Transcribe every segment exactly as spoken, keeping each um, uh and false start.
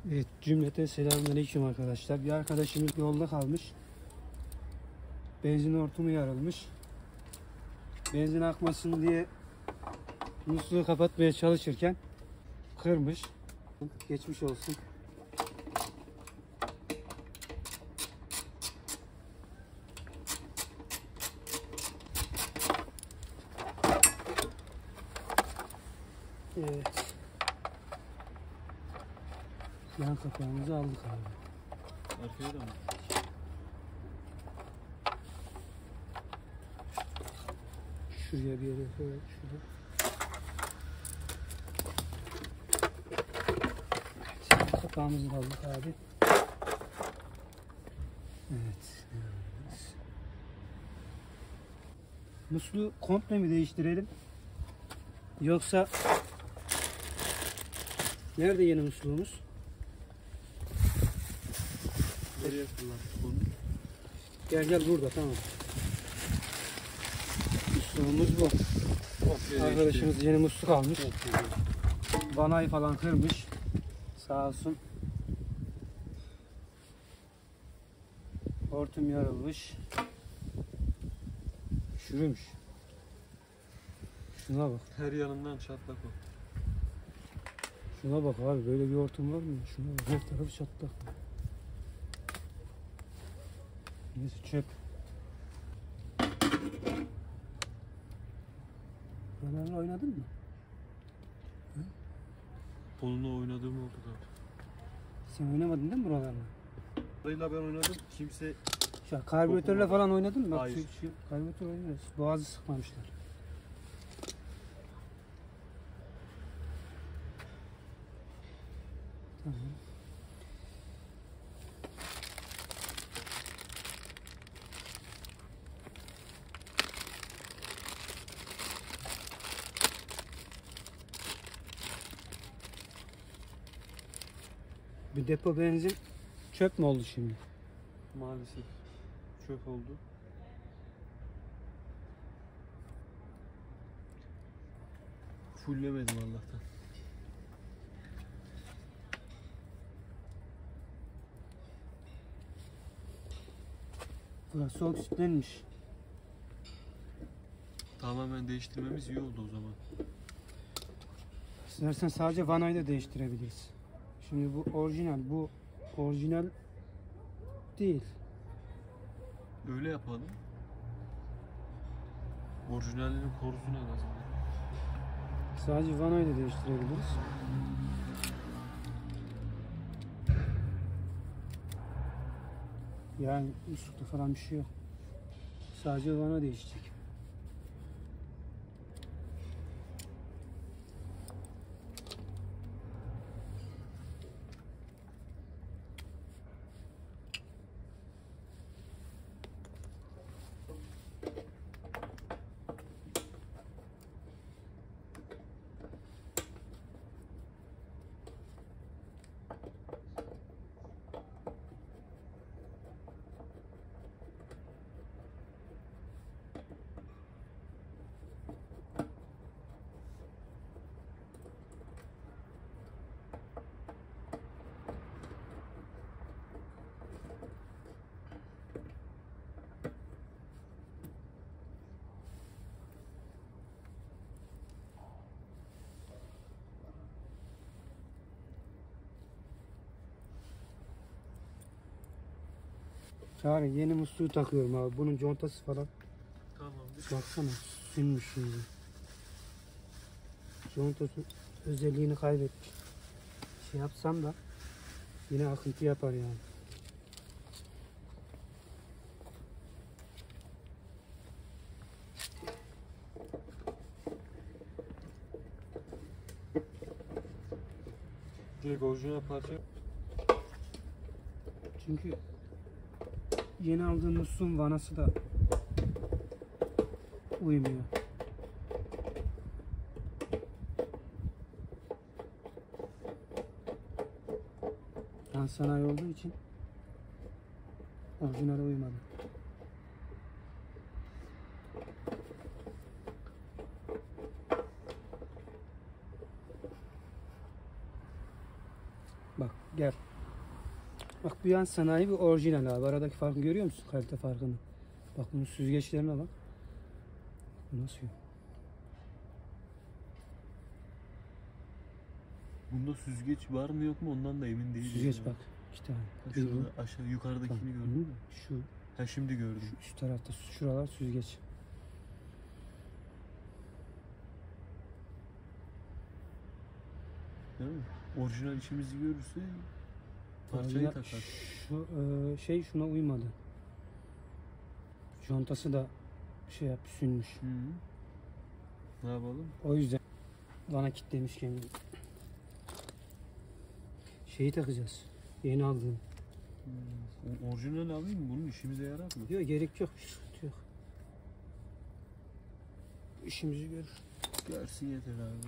Evet, cümlete selamünaleyküm arkadaşlar. Bir arkadaşımız yolda kalmış. Benzin hortumu yarılmış. Benzin akmasın diye musluğu kapatmaya çalışırken kırmış. Geçmiş olsun. Evet. Yan kapağımızı aldık abi. Arkaya da mı? Şuraya bir yere koyalım. Şurada. Evet. Kapağımızı da aldık abi. Evet. Evet. Musluğu komple mi değiştirelim? Yoksa nerede yeni musluğumuz? Nereye kullandık onu? Gel gel burada, tamam. Musluğumuz bu. Arkadaşımız yeni musluk almış. Vanayı falan kırmış. Sağ olsun. Hortum yarılmış. Çürümüş. Şuna bak. Her yanından çatlak o. Şuna bak abi, böyle bir hortum var mı? Şuna bak, her tarafı çatlak. Neyse, çöp. Buralarla oynadın mı? Hı? Onunla oynadığım oldu zaten. Sen oynamadın değil mi buralarla? Burayla ben oynadım. Kimse Ya karbüratörle Dokunmadı. falan oynadın mı? Bak, Hayır. şu, şu karbüratör oynuyoruz. Boğazı sıkmamışlar. Tamam. Bir depo benzin çöp mü oldu şimdi? maalesef çöp oldu. Fullemedim Allah'tan. Burası oksitlenmiş. Tamamen değiştirmemiz iyi oldu o zaman. İstersen sadece vanayı da değiştirebiliriz. Şimdi bu orijinal, bu orijinal değil. Öyle yapalım. Orijinalinin korusun en azından. Sadece vanayı da değiştirebiliriz. Yani muslukta falan bir şey yok. Sadece vana değişecek. Çağrı, yeni musluğu takıyorum abi. Bunun contası falan. Tamamdır. Baksana, sünmüş şimdi. Contası özelliğini kaybetmiş. Şey yapsam da yine akıntı yapar yani. Direkt orijinal parça. Çünkü yeni aldığım musluğun vanası da uymuyor. Yani sanayi olduğu için orijinale uymadı. Bak gel. Bak bu yan sanayi bir orijinal abi. Aradaki farkı görüyor musun? Kalite farkını. Bak bunun süzgeçlerine bak. Bu nasıl yok? Bunda süzgeç var mı yok mu ondan da emin değilim. Süzgeç ya. bak. iki tane. Ha, Bir bu. şurada aşağı yukarıdakini Bak, gördün mü? Şu, Ha şimdi gördüm. şu üst tarafta şuralar süzgeç. Değil mi? Orijinal işimizi görürse parçayı Ya, takar. şu e, şey şuna uymadı. Contası da şey yap sünmüş. Hı -hı. Ne yapalım? O yüzden bana kitlemiş kendini. Şeyi takacağız. Yeni aldığım. Hmm. Orijinal alayım mı? Bunun işimize yarar mı? Yok gerek yok. Bir sıkıntı yok. İşimizi görür. Görsün yeter abi.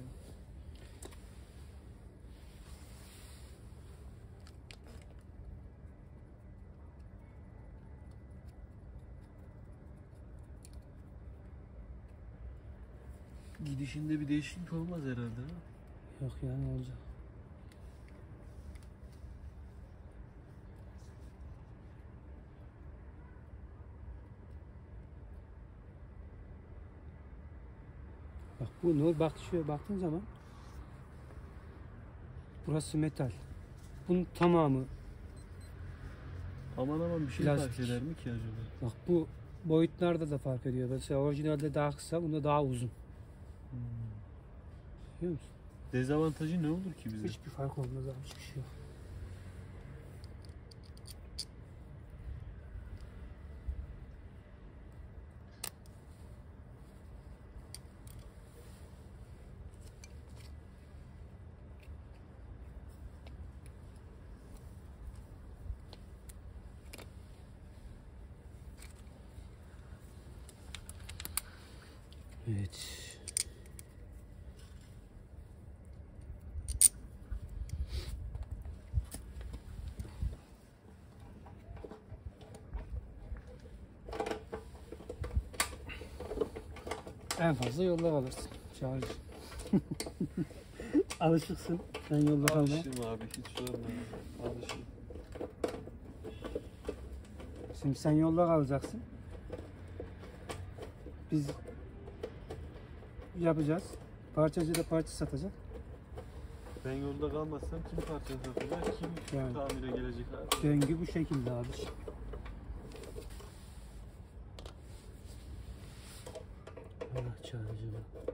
Gidişinde bir değişiklik olmaz herhalde. Ha? Yok ya ne olacak? Bak bu ne? Bak şöyle baktığın zaman burası metal. Bunun tamamı Aman aman bir şey Plastik. fark eder mi ki acaba? bak bu boyutlarda da fark ediyor. Mesela orijinalde daha kısa, bunda daha uzun. Hmm. Biliyor musun? Dezavantajı ne olur ki bize? Hiçbir fark olmaz abi, hiçbir şey yok. Evet. En fazla yolda kalırsın. Çağır. Alışıksın. Ben yolda kalmaya. Alışırım abi hiç sorma. Alışırım. Şimdi sen yolda kalacaksın. Biz yapacağız. Parçacı da parça satacak. Ben yolda kalmazsam kim parça satacak, kim Yani. tamire gelecek abi? Döngü bu şekilde abi. Allah çağırıcı bak.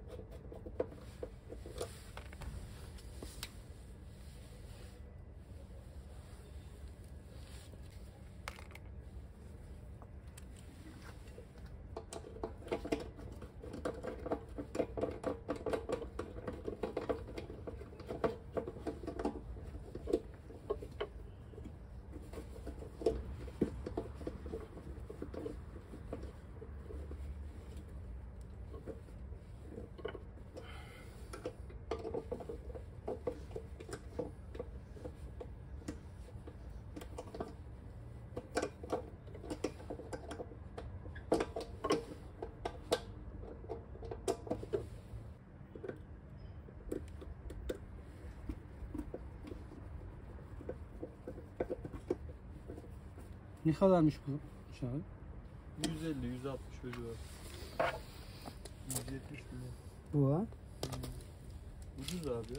Ne kadarmış bu Şahin? yüz elli yüz altmış öyle var. yüz yetmiş mi? Bu ha? Hmm. Ucuz abi ya.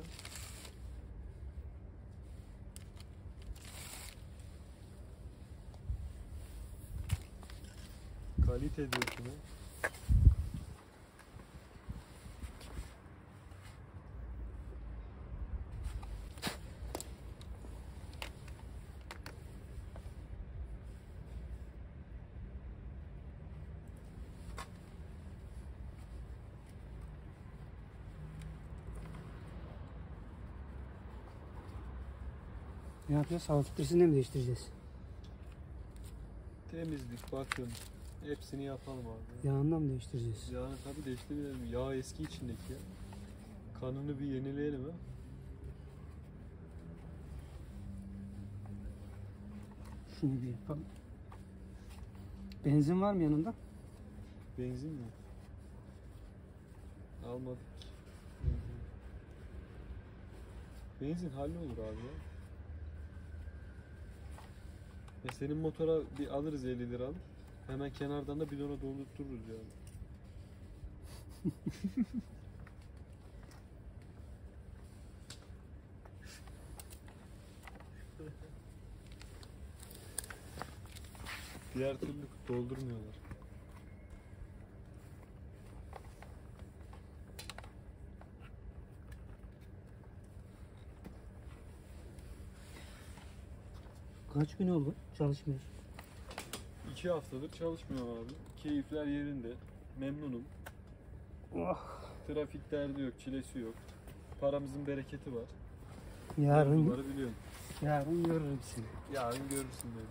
Kalite diyorsun ha. Ne yapacağız? Hava filtresini mi değiştireceğiz? Temizlik, bakım. Hepsini yapalım abi. Yağından mı değiştireceğiz? Yağını tabii değiştirelim. Yağ eski içindeki ya. Kanını bir yenileyelim ha. Şunu bir yapalım. Benzin var mı yanında? Benzin mi? Almadık. Benzin. Benzin hallolur abi ya. E senin motora bir alırız elli lira alıp. Hemen kenardan da bidona doldurturuz yani. Diğer türlü doldurmuyorlar. Kaç gün oldu çalışmıyorsun? İki haftadır çalışmıyorum abi. Keyifler yerinde. Memnunum. Oh. Trafik derdi yok, çilesi yok. Paramızın bereketi var. Yarın, Bunları biliyorum. yarın görürüm seni. Yarın görürsün beni.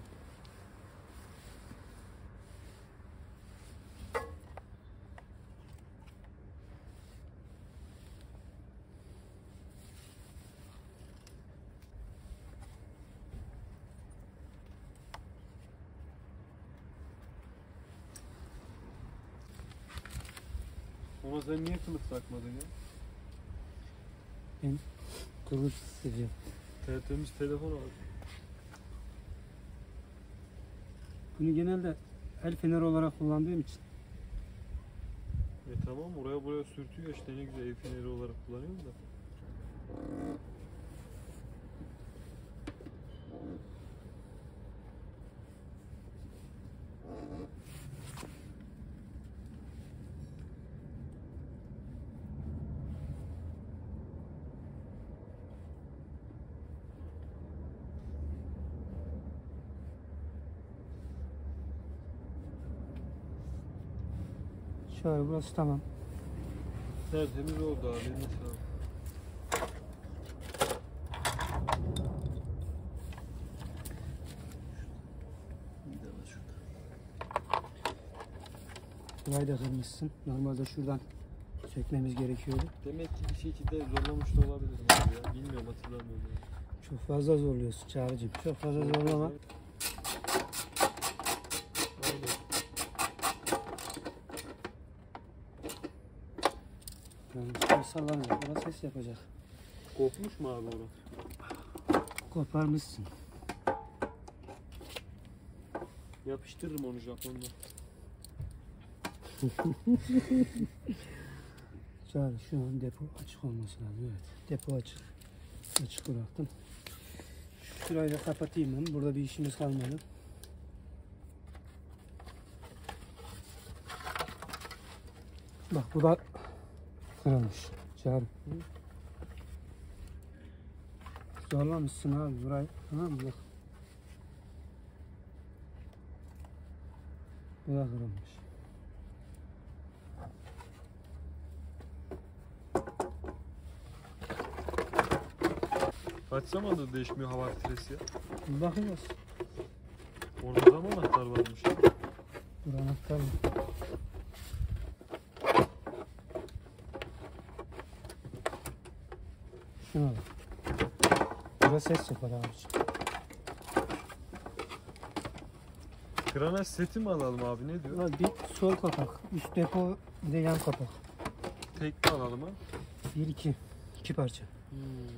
Ama sen niye kılıf takmadın ya? Ben kılıç seviyorum. Tertemiz telefon al. Bunu genelde el feneri olarak kullandığım için. E tamam, oraya buraya sürtüyor işte, ne güzel, ev feneri olarak kullanıyorum da. Şöyle burası tamam. Tertemiz oldu abi, eline sağlık. Burayı da kırmışsın. Normalde şuradan sökmemiz gerekiyordu. Demek ki bir şekilde zorlamış da olabilirim abi ya. Bilmiyorum, hatırlamıyorum yani. Çok fazla zorluyorsun Çağrı'cığım. Çok fazla zorlama. Aynen. Yani şimdi sallanacak. Orada ses yapacak. Kopmuş mu abi orası? Koparmışsın. Yapıştırırım onu Japon'da. Çağrı şu an depo açık olması lazım. Evet. Depo açık. Açık bıraktım. Şurayı da kapatayım ben. Burada bir işimiz kalmadı. Bak bu da kırılmış. Çağrı. Zorlamışsın abi burayı. Tamam mı? Bak. Bu da kırılmış. Kaç zamandır değişmiyor hava filtresi ya? Bakacağız. Orada da mı anahtar varmış? Dur anahtar mı? Şuna bak. Burada ses yapar abiciğim. Granaj seti mi alalım abi, ne diyor? Var bir sol kapak, üst depo, bir de yan kapak. Tek mi alalım ha? Bir iki, iki parça. Hmm.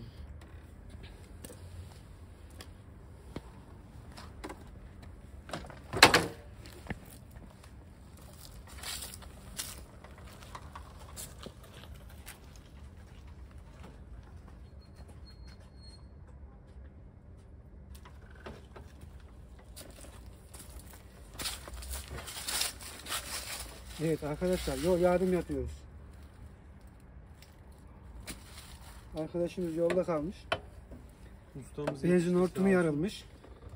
Evet arkadaşlar, yol yardım yapıyoruz. Arkadaşımız yolda kalmış. Ustamız Benzin yetişti, hortumu sağ olsun. yarılmış.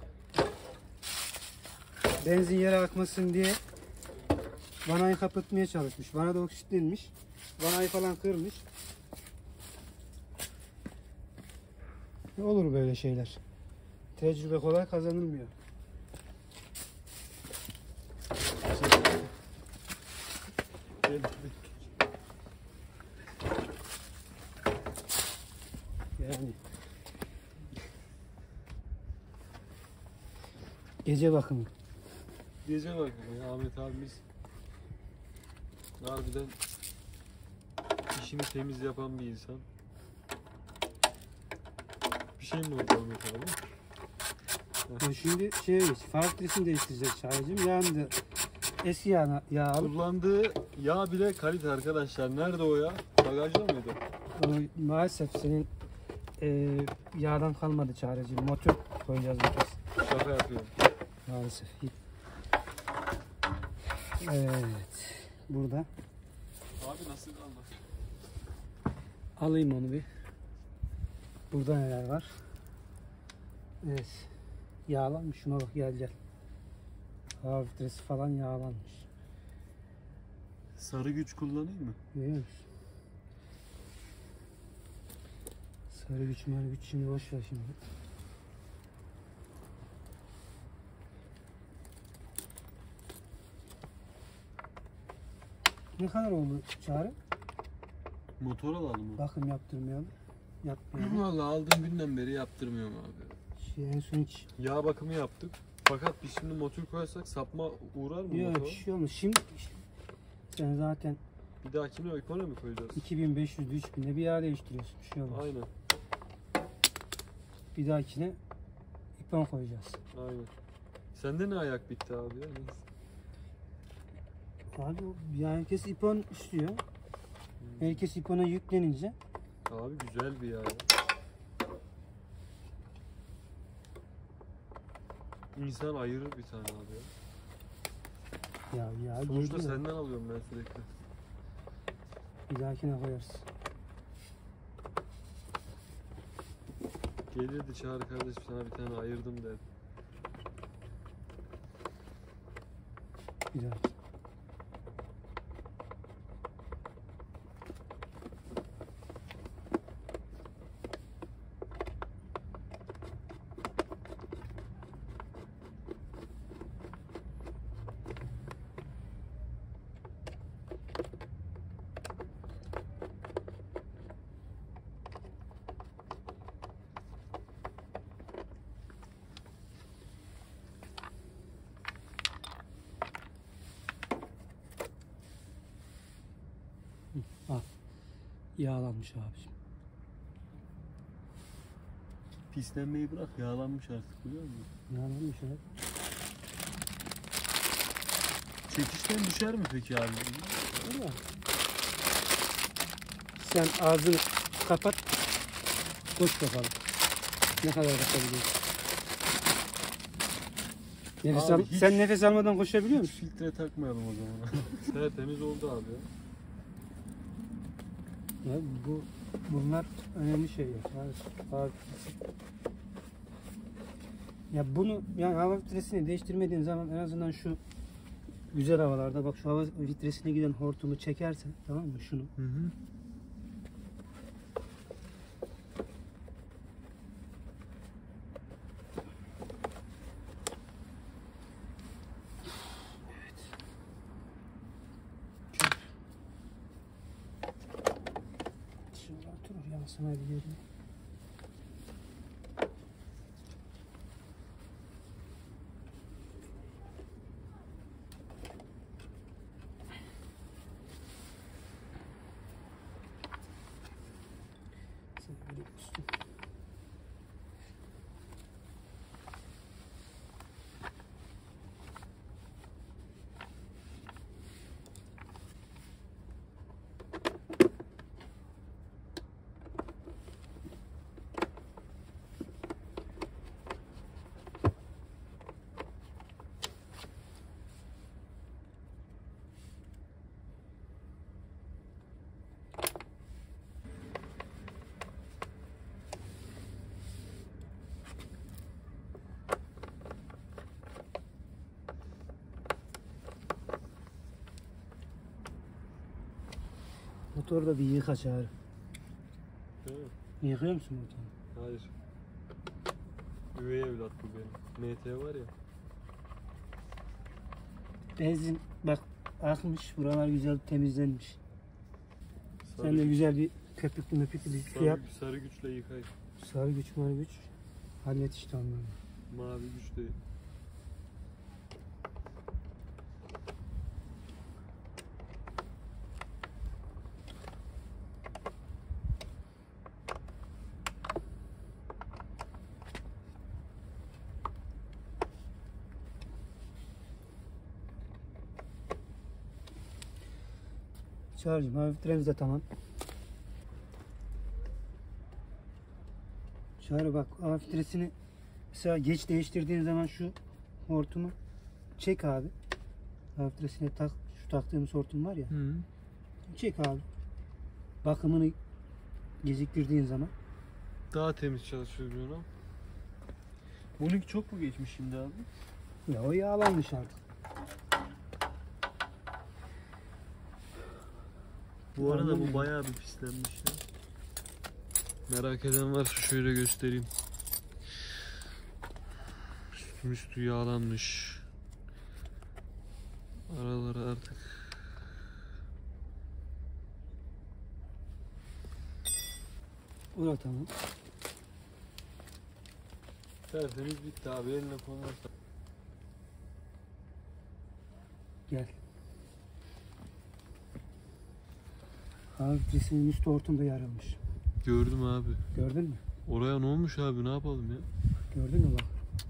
Benzin yere akmasın diye vanayı kapatmaya çalışmış. Vana da oksitlenmiş. Vanayı falan kırmış. Ne olur böyle şeyler. Tecrübe kolay kazanılmıyor. Gel. Yani gece bakımı. Gece bak ya, Ahmet abimiz harbiden işini temiz yapan bir insan. Bir şey mi oldu Ahmet abi? Ya şimdi şey far filtresini değiştireceğiz Çağrı'cığım. Yani de eski yağ, yağ alıp Kullandığı yağ bile kalite arkadaşlar. Nerede o ya? Bagajda mıydı? o, maalesef senin e, yağdan kalmadı Çağrı'cığım. Motor koyacağız bu kez. Şaka yapıyorum. Maalesef. Evet. Burada. Abi nasıl kaldı? Alayım onu bir. Burada neler var? Evet. Yağlanmış. Şuna bak gel gel. Hava filtresi falan yağlanmış. Sarı güç kullanayım mı? Görüyor musun? Sarı güç marı güç şimdi boş ver şimdi. Ne kadar oldu Çağrı? Motor alalım mı? Bakım yaptırmayalım. Yapmayalım. Vallahi aldığım günden beri yaptırmıyorum abi. Şey, en son hiç. Yağ bakımı yaptık. Fakat biz şimdi motor koyarsak sapma uğrar mı Yok motor? bir şey olmaz. Şimdi sen zaten Bir dahakine ikona mı koyacağız? iki bin beş yüz üç binde bir yağ değiştiriyorsun. Bir şey olmaz. Aynen. Bir dahakine ipon koyacağız. Aynen. Sende ne ayak bitti abi ya? Neyse. Abi o- yani herkes ipon istiyor. Herkes ipona yüklenince Abi güzel bir yağ ya. İnsan ayırır bir tane abi ya. ya ya Sonuçta geliyor. senden alıyorum ben sürekli. Bir dahakine koyarız. Gelirdi Çağrı kardeşim sana bir tane ayırdım der. Bir dahaki. Al. Yağlanmış abiciğim. Pislenmeyi bırak yağlanmış artık biliyor musun? Yağlanmış abi. Çekişten düşer mi peki abi? Ama sen ağzını kapat. Koş bakalım. Ne kadar koşabiliyorsun? Nefes Abi al, hiç- sen nefes almadan koşabiliyor Hiç musun? filtre takmayalım o zaman. Tertemiz oldu abi ya. Ya bu bunlar önemli şeyler. Abi, abi. Ya bunu yani hava filtresini değiştirmediğin zaman en azından şu güzel havalarda bak şu hava filtresine giden hortumu çekersen tamam mı şunu Hı hı. Şimdi oturur yansıma bir yerine. Sen böyle üstün. Motoru da bir yıka Çağrı. Değil mi? Yıkıyor musun motoru? Hayır. Üvey evlat bu benim. M T var ya. Benzin bak akmış. Buralar güzel temizlenmiş. Sarı, Sen de güzel bir köpüklü möpüklü bir sarı, şey yap. sarı güçle yıkay. Sarı güç mavi güç. Hallet işte onları. Mavi güç değil. Çağrıcığım hava filtremiz de tamam. Çağrı bak hava filtresini mesela geç değiştirdiğin zaman şu hortumu çek abi. Hava filtresine tak, şu taktığımız hortum var ya. Hı. Çek abi. Bakımını geciktirdiğin zaman. Daha temiz çalışıyor diyorum. Bununki çok mu geçmiş şimdi abi? Ya o yağlanmış artık. Bu arada Anladım. bu bayağı bir pislenmiş ya. Merak eden varsa şöyle göstereyim. Üstü üstü yağlanmış. Araları artık. O da tamam. Tertemiz bitti abi, eline konarsa. Gel. Hava filtresinin üst hortum da yarılmış. Gördüm abi. Gördün mü? Oraya ne olmuş abi, ne yapalım ya? Gördün mü bak?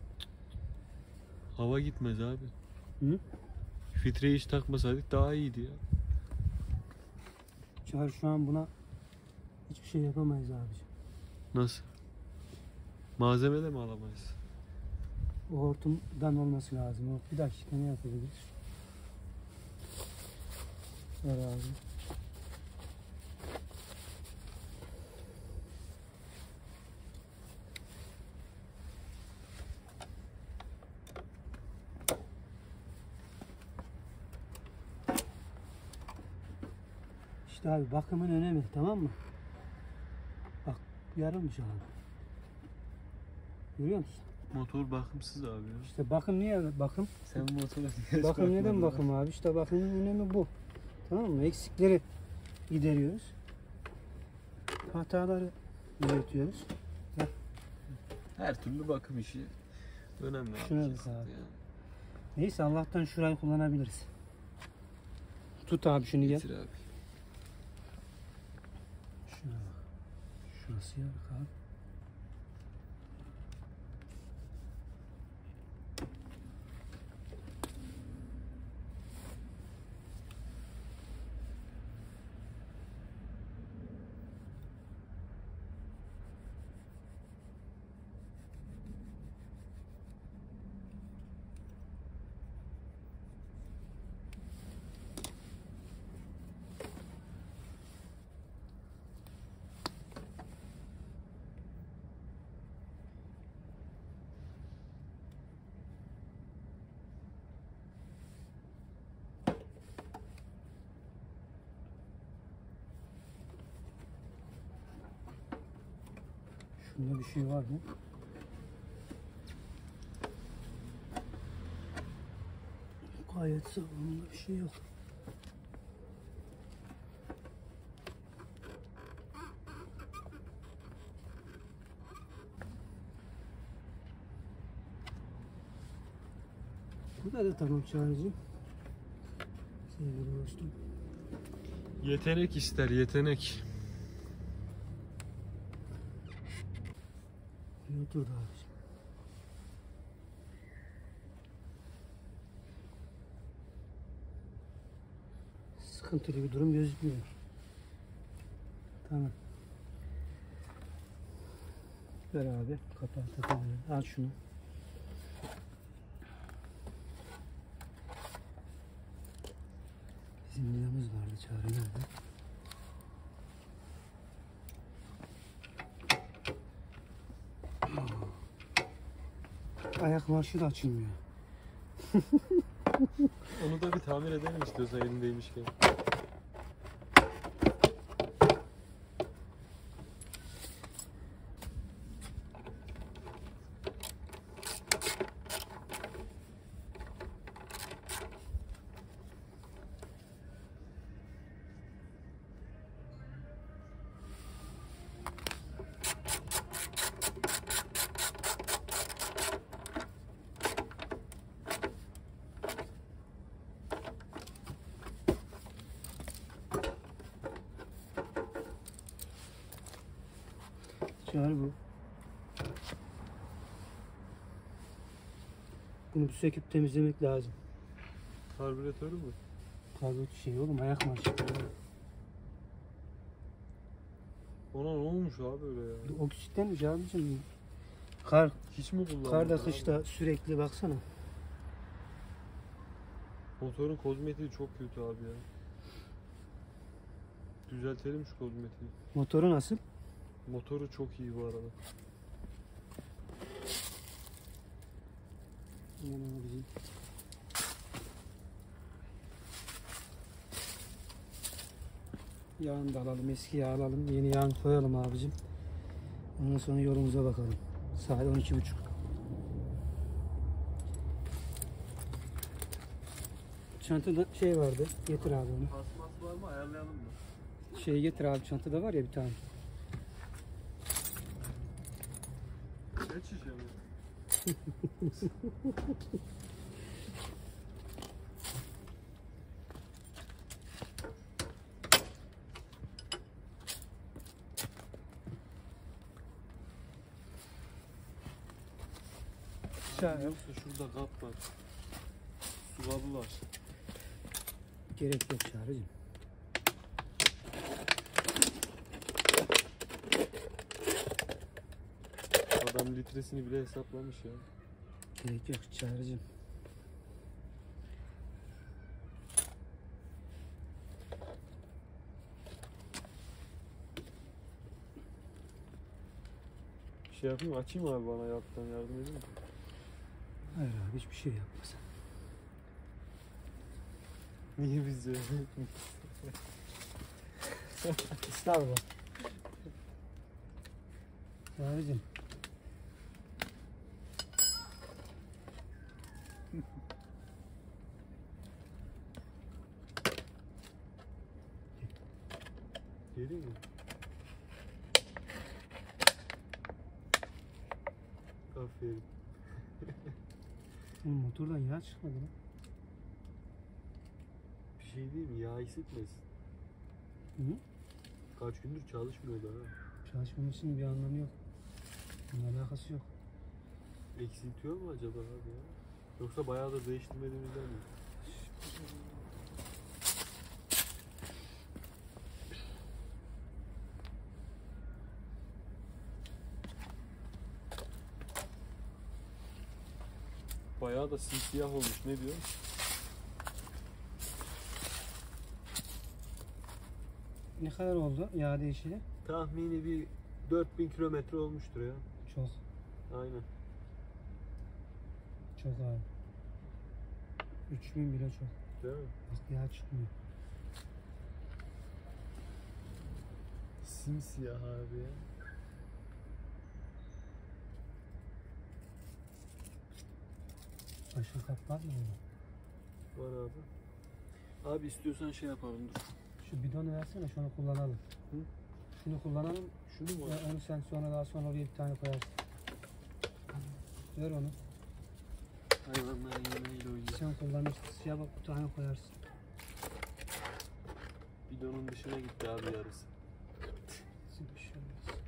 Hava gitmez abi. Hı? Filtreyi hiç takmasaydık daha iyiydi ya. Çağrı şu an buna hiçbir şey yapamayız abiciğim. Nasıl? Malzeme de mi alamayız? O hortumdan olması lazım. O bir dakika ne yapabiliriz? Ver abi. İşte abi bakımın önemi, tamam mı? Bak yarılmış abi. Görüyor musun? Motor bakımsız abi ya. İşte bakım niye bakım? Sen motoru niye Bakım neden bakım abi? İşte bakımın önemi bu. Tamam mı? Eksikleri gideriyoruz. Hataları düzeltiyoruz. Her türlü bakım işi önemli abi. Şuna bak kesinlikle abi. yani. Neyse Allah'tan şurayı kullanabiliriz. Tut abi şunu gel. Getir abi. Şuna bak. Şurası yarık abi. Şunda bir şey var mı? Gayet sağlamda bir şey yok. Burada da tamam Çağrı'cığım. Sevgili dostum. Yetenek ister, yetenek. Bir otur da abiciğim. Sıkıntılı bir durum gözükmüyor. Tamam. Ver abi. Kapağı takalım. Al şunu. Bizim neyimiz vardı Çağrı nerede? Ayak marşı da açılmıyor. Onu da bir tamir edelim istiyorsan elindeymişken. Çağrı bu. Bunu bir söküp temizlemek lazım. Karbüratörü mü? Karbüratör şey oğlum ayak marşı. Ona ne olmuş abi öyle ya? Oksitlenmiş abicim. Kar, Hiç mi kullanmadın karda abi? kışta sürekli baksana. Motorun kozmetiği çok kötü abi ya. Düzeltelim şu kozmetiği. Motoru nasıl? Motoru çok iyi bu arada. Aman abicim. Yağını da alalım, eski yağ alalım, yeni yağını koyalım abicim. Ondan sonra yolumuza bakalım. Saat on iki buçuk. Çantada şey vardı, getir abi onu. Tasması var mı? Ayarlayalım mı? Şeyi getir abi, çantada var ya bir tane. Kaç şişe mi? Çağır. Yoksa şurada kap var. Su kabı var. Gerek yok Çağrı'cığım. Adam litresini bile hesaplamış ya. Gerek yok Çağrı'cığım. Bir şey yapayım mı? Açayım abi bana yaptan yardım edeyim mi? Hayır abi hiçbir şey yapma sen. Niye bize? Estağfurullah. Çağrı'cığım. Geri mi? Aferin. Oğlum motordan yağ çıkmadı lan. Bir şey değil mi? Yağ hissetmesin. Hı? Kaç gündür çalışmıyor da ha. Çalışmamasının bir anlamı yok. Bunun alakası yok. Eksiltiyor mu acaba abi ya? Yoksa bayağı da değiştirmediğimizden mi? Bayağı da simsiyah olmuş. Ne diyor? Ne kadar oldu yağ değişeli? Tahmini bir dört bin kilometre olmuştur ya. Çok. Aynen. Çok abi. üç bin bile çok. Değil mi? Bak yağ çıkmıyor. Simsiyah abi ya. Başka kap var mı burada? Var abi. Abi istiyorsan şey yapalım dur. Şu bidonu versene, şunu kullanalım. Hı? Şunu kullanalım. Şunu mu? Ya onu sen sonra daha sonra oraya bir tane koyarsın. Ver onu. Hayvanların yemeğiyle oynuyor. Sen kullanırsın. Siyah bak bir tane koyarsın. Bidonun dışına gitti abi yarısı. Bir şey olmaz.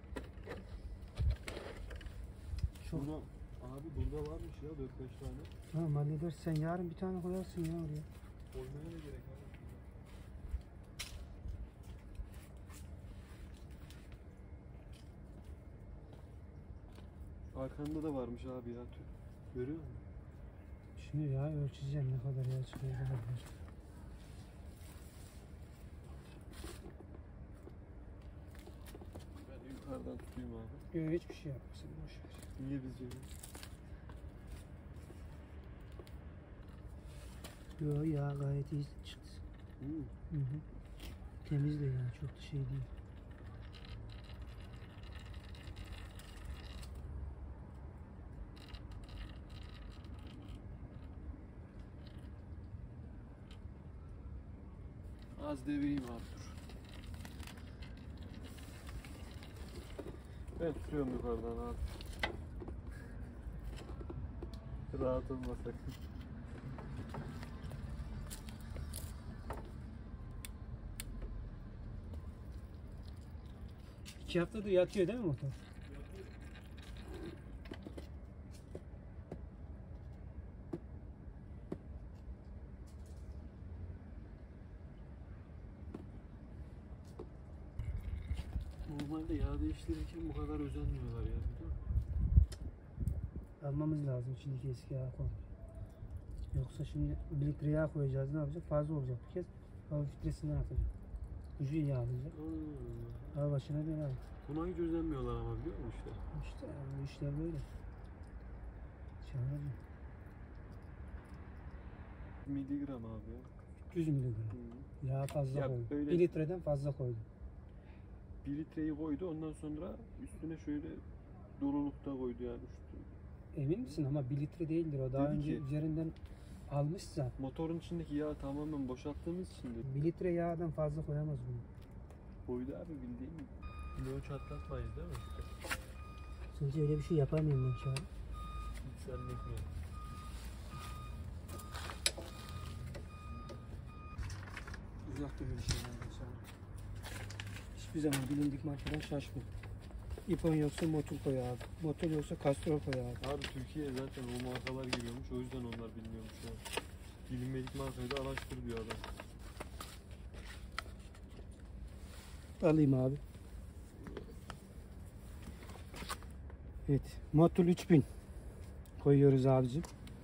Çok. Burada, abi burada varmış ya dört beş tane. Tamam halledersen yarın bir tane koyarsın ya oraya. Oynamaya ne gerek abi? Arkanda da varmış abi ya tüh. Görüyor musun? Şimdi ya ölçeceğim ne kadar yağ çıkıyor. Ne kadar. Ben yukarıdan tutayım abi. Yok hiçbir şey yapmasın. Boş ver. Niye biz yiyoruz? Yok ya gayet iyi çıktı. Hmm. Hı hı. Temiz de yani çok da şey değil. Az devireyim abi dur. Ben tutuyorum yukarıdan abi. Rahat olma sakın. İki haftadır yatıyor değil mi motor? Normal normalde yağ değiştirirken bu kadar özenmiyorlar ya. Değil mi? Almamız lazım içindeki eski yağ koy. Yoksa şimdi bir litre yağ koyacağız, ne yapacak? Fazla olacak bir kez. Hava filtresinden atacak. Ucu yağlayacak. Hmm. Hava başına bela. Buna hiç özenmiyorlar ama biliyor musun işte? İşte yani bu işler böyle. Çağıracağım. Miligram abi ya. üç yüz miligram. Hmm. Yağ fazla Ya koydum. böyle- bir litreden fazla koydum. Bir litreyi koydu, ondan sonra üstüne şöyle dolulukta koydu yani. Üstü. Emin misin? Ama bir litre değildir o. Daha Dedi önce ki- üzerinden almış zaten. Motorun içindeki yağı tamamen boşalttığımız için de bir litre yağdan fazla koyamaz bunu. koydu abi, bildiğin bloğu çatlatmayız değil mi? Sence öyle bir şey yapar mıyım ben Çağrı? Hiç zannetmiyorum. Uzak duruyor bir şeyden Çağrı. Hiçbir zaman bilindik markadan şaşma. İpon yoksa motor koy abi. Motor yoksa kastrol koy abi. Abi Türkiye'ye zaten o markalar giriyormuş, o yüzden onlar bilmiyormuş ya. Bilinmedik markayı da araştır diyor adam. Alayım abi. Evet. Motul üç bin koyuyoruz abicim.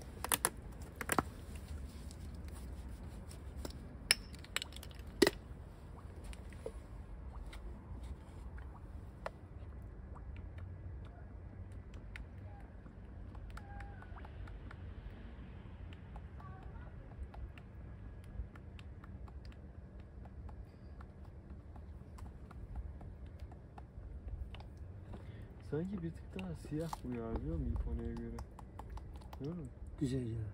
Sanki bir tık daha siyah bu ya, biliyor musun İpone'ye göre? Değil mi? Güzel ya.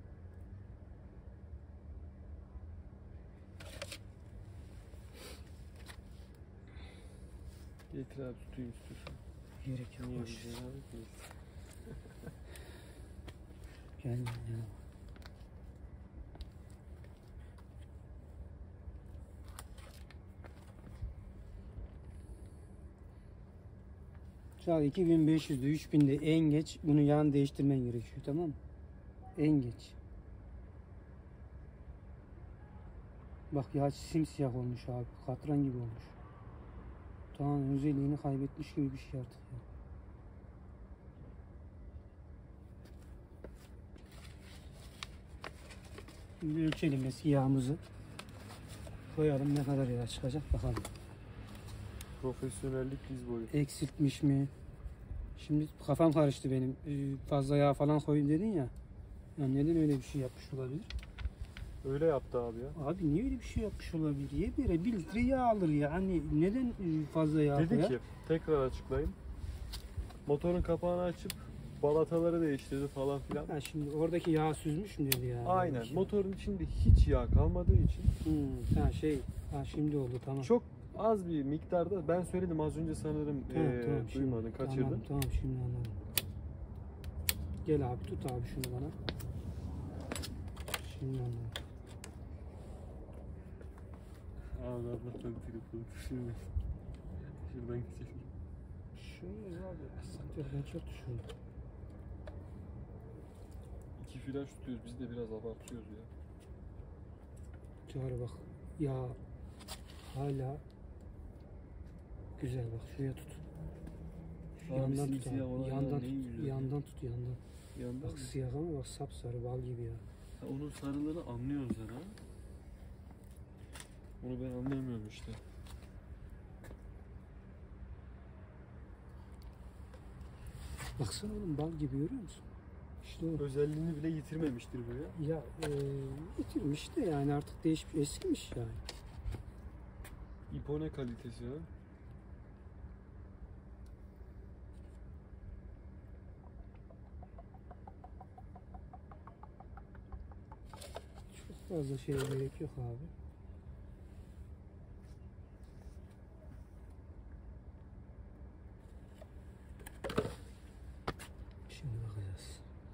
Getir abi, tutayım istiyorsan. Gerek yok. Niye Boş. güzel abi ki? Gel ya. Şu an iki bin beş yüzde üç binde en geç bunu yağını değiştirmen gerekiyor, tamam mı? En geç. Bak yağ simsiyah olmuş abi. Katran gibi olmuş. Tamam, özelliğini kaybetmiş gibi bir şey artık ya. Şimdi ölçelim eski yağımızı. Koyalım, ne kadar yağ çıkacak bakalım. Profesyonellik diz boyu. Eksiltmiş mi? Şimdi kafam karıştı benim. Ee, fazla yağ falan koyun dedin ya. Ya neden öyle bir şey yapmış olabilir? Öyle yaptı abi ya. Abi niye öyle bir şey yapmış olabilir? Ye bir, bir litre yağ alır ya. Hani neden e, fazla yağ Dedi koyar? ki, tekrar açıklayayım. Motorun kapağını açıp balataları değiştirdi falan filan. Ha, şimdi oradaki yağ süzmüş mü dedi ya? Aynen. Oradaki- Motorun içinde hiç yağ kalmadığı için Hmm, ha şey, ha şimdi oldu, tamam. çok az bir miktarda, ben söyledim az önce sanırım, Tamam, eee, tamam, şimdi duymadın, kaçırdın. Anladım, tamam, şimdi anladım. Gel abi, tut abi şunu bana. Şimdi anladım. Abi Allah'tan telefonu düşürmesin. Şuradan geçelim. Şunu abi, sıkıntı yok, ben çok düşürdüm. İki flash tutuyoruz, biz de biraz abartıyoruz ya. Çağrı bak, yağ hala güzel, bak şuraya tut. Şu Abi yandan tut simsiyah abi, olan yağ yandan ne tut, güzel. yandan tut, yandan. Yandan Bak mı? siyah ama bak sapsarı bal gibi ya. Ha, onun sarılığını anlıyorsun sen ha. Onu ben anlayamıyorum işte. Baksana oğlum, bal gibi, görüyor musun? İşte o. Özelliğini bile yitirmemiştir bu ya. Ya e, bitirmiş de yani artık değişmiş, eskimiş yani. İpone kalitesi ha. Çok fazla şeye gerek yok abi. Şimdi bakacağız.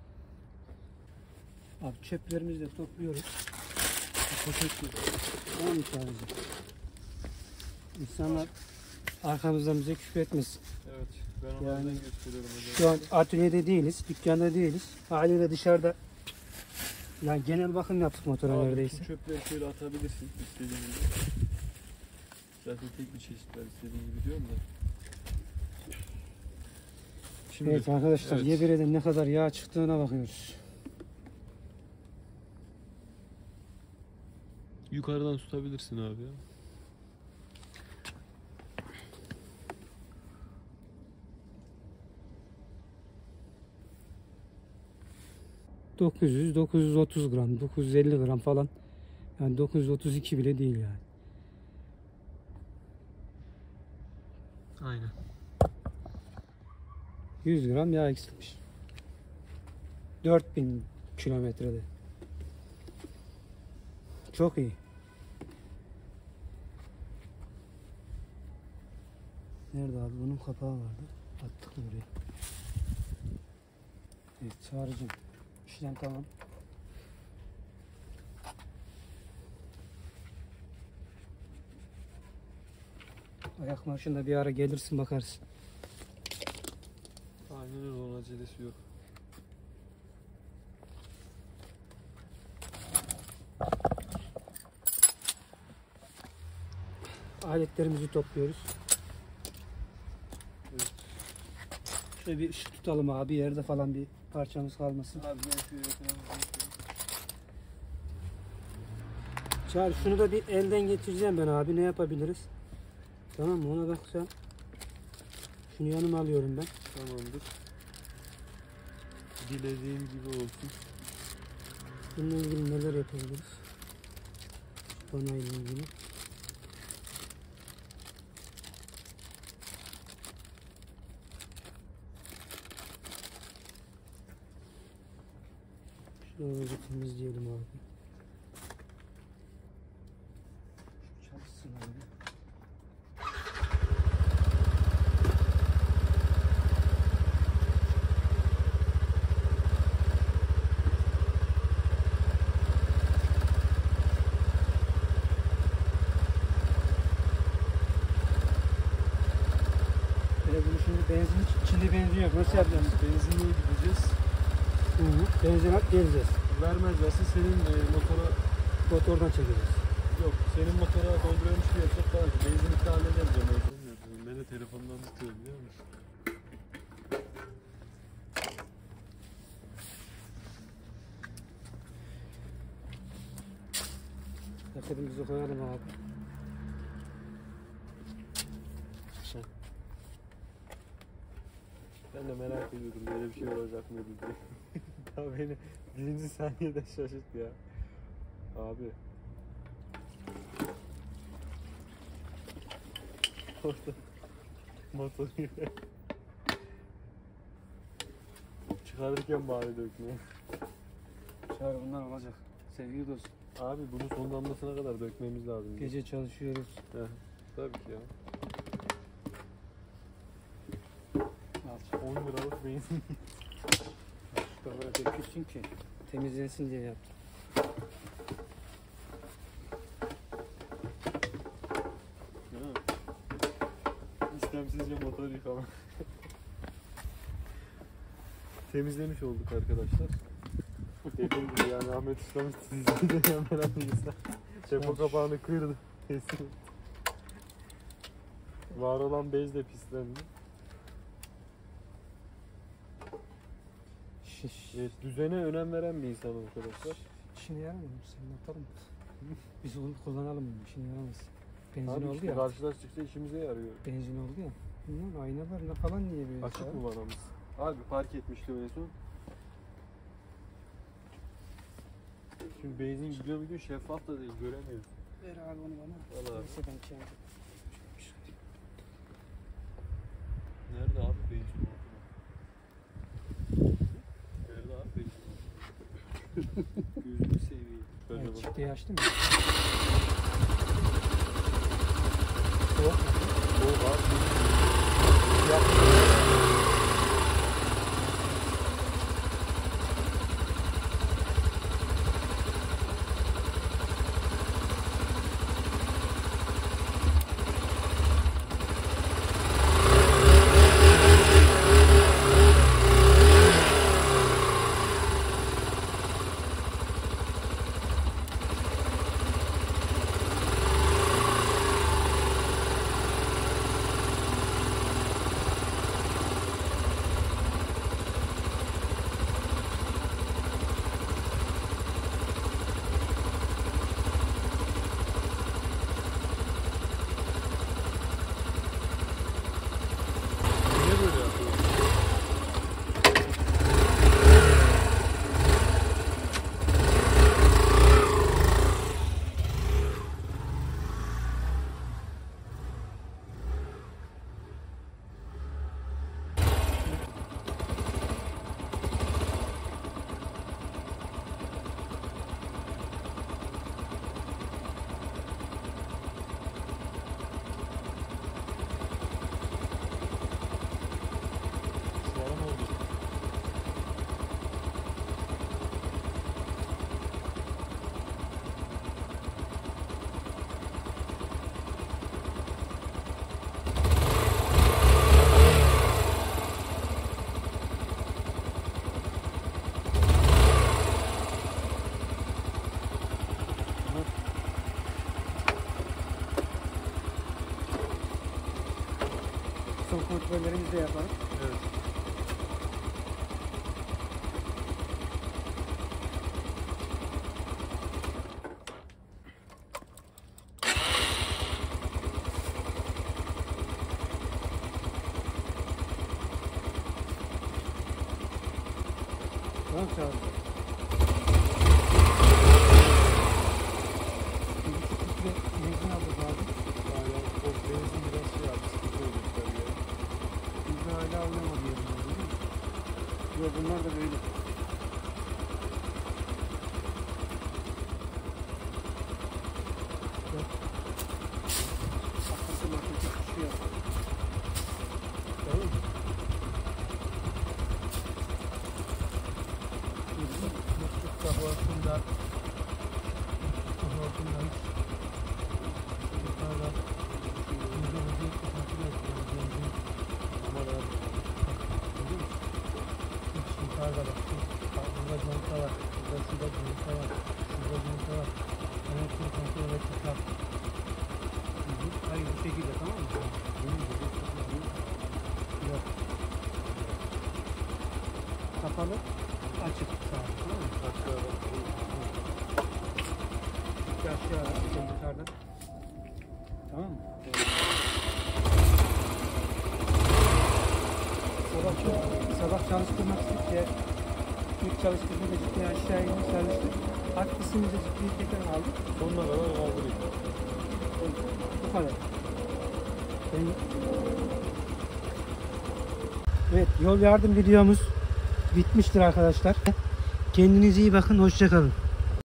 Abi çöplerimizi de topluyoruz. Poşet gibi. Tamam mı sadece? İnsanlar arkamızdan bize küfür etmesin. Evet. Ben onu Yani yani, gösteriyorum hocam. Şu an atölyede değiliz, dükkanda değiliz. Haliyle dışarıda yani genel bakım yaptık motora Abi, neredeyse. bütün çöpleri şöyle atabilirsin istediğin gibi. Zaten tek bir çeşit var istediğin gibi diyorum da. Şimdi, Evet arkadaşlar, evet. Yebire'den ne kadar yağ çıktığına bakıyoruz. Yukarıdan tutabilirsin abi ya. dokuz yüz dokuz yüz otuz gram, dokuz yüz elli gram falan. Yani dokuz yüz otuz iki bile değil yani. Aynen. yüz gram yağ eksilmiş. dört bin kilometrede. Çok iyi. Nerede abi? Bunun kapağı vardı. Attık mı buraya? Evet Çağrı'cığım. İşlem tamam. Ayak marşında bir ara gelirsin bakarsın. Aynen öyle, onun acelesi yok. Aletlerimizi topluyoruz. Evet. Şöyle bir ışık tutalım abi, yerde falan bir parçamız kalmasın. Abi ben şu yakına Çağrı, şunu da bir elden geçireceğim ben abi, ne yapabiliriz? Tamam mı, ona bakacağım. Şunu yanıma alıyorum ben. Tamamdır. Dilediğim gibi olsun. Bununla ilgili neler yapabiliriz? Bana ilgili. Şöyle temizleyelim abi. Çalışsın abi. Böyle bunu şimdi benzin, içinde benzin yok. Nasıl yapacağız? Benzinliğe gideceğiz. Hı hı. Benzin at geleceğiz. Vermezlerse senin e, motora, Motordan çekeceğiz. yok senin motora dolduruyormuş gibi yapacak falan. Benzinlikte hallederiz onu. Ben de telefondan tutuyorum biliyor musun? Paketimizi koyalım abi. Şey. Ben de merak ediyordum böyle bir şey olacak mıydı diye. Ya beni birinci saniyede şaşırttı ya. Abi. Orada motor gibi. Çıkarırken bari dökmeye. Çağrı, bundan olacak. Sevgili dostum. Abi bunu son damlasına kadar dökmemiz lazım. Gece çalışıyoruz. Heh, tabii ki ya. Al. on liralık benzin. Böyle dökülsün ki temizlensin diye yaptım. Değil mi? İstemsizce motor yıkama. Temizlemiş olduk arkadaşlar. Dediğim gibi yani Ahmet Usta'nın sizliğiyle yanmayan bir insan. Depo kapağını kırdı. Kesin. Var olan bez de pislendi. Şiş. Evet, düzene önem veren bir insan arkadaşlar. İşine yaramıyor mu? Sen yapalım mı? Biz onu kullanalım mı? İşine yaramaz. Benzin Abi oldu işte ya. karşılaştıkça işimize yarıyor. Benzin oldu ya. Bilmiyorum, aynalar ne falan niye böyle? Açık ya? mı vanamız? Abi park etmiştim en son. Şimdi benzin gidiyor gidiyor şeffaf da değil, göremiyoruz. Ver abi onu bana. Vallahi. Neyse ben kendim. Nerede abi benzin oldu? Nerede abi benzin oldu? Gözünü seveyim. Böyle Evet, bak. çıktıyı açtın mı? Soğuk mu? Soğuk abi. Yap. kontrollerimizi de yapalım. Evet. Tamam çağır. Benzin aldık abi. Hala o benzin biraz şey yaptı. Sıkıntı oldu tabii ya. Biz de hala oynamadı yerine, değil mi? Yok bunlar da böyle. Yok. Arkası markete düşüyor. Tamam mı? Mutluluk kahvaltında kahvaltında hiç yukarıda yüzde yüzde kontrol etmiyoruz. Aman abi. Hiç yukarıda bak. Burada conta var. Burada şurada conta var. Şurada conta var. Ben hepsini kontrol ettik. Bak. Hayır bu şekilde, tamam mı? Yok. Kapalı. Açık. Sağ ol. Tamam mı? Aşağıda. İki aşağı, iki yukarıda. Tamam mı? Sabah, sabah çalıştırmak istedik ya. İlk çalıştırdığında ciddi aşağı inip çalıştık. Alt kısmımızı ciddi tekrar aldık. Sonuna kadar kaldırayım. Bu kadar. Ben... Evet, yol yardım videomuz bitmiştir arkadaşlar. Kendinize iyi bakın, hoşça kalın.